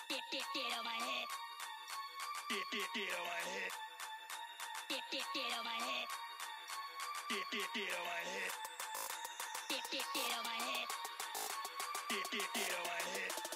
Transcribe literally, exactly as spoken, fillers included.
Get, get, get on my head. Get, get, get on my head. Get, get, get on my head. Get, get, get on my head. Get, get, get on my head. Get, get, get on my head.